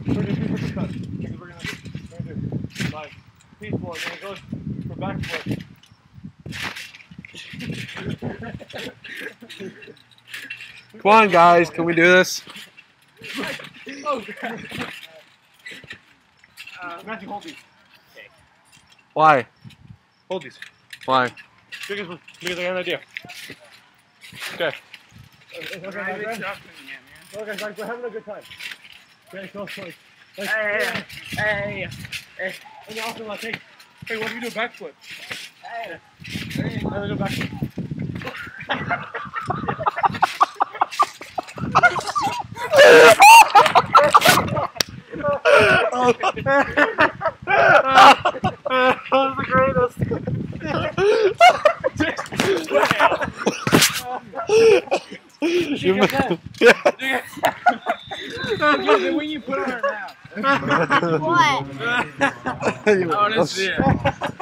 We're gonna do different cuts because we're gonna do like peaceful and then it goes for backflip. Come on, guys, can we do this? Oh, Matthew, hold these. Okay. Why? Hold these. Why? Because I got an idea. Okay. Okay, guys, we're having a good time. Okay, so like, Hey. and also like, hey, what if you do a backflip? Hey. And then do a backflip. That was the greatest. When you put it on her mouth. What? I want to see it.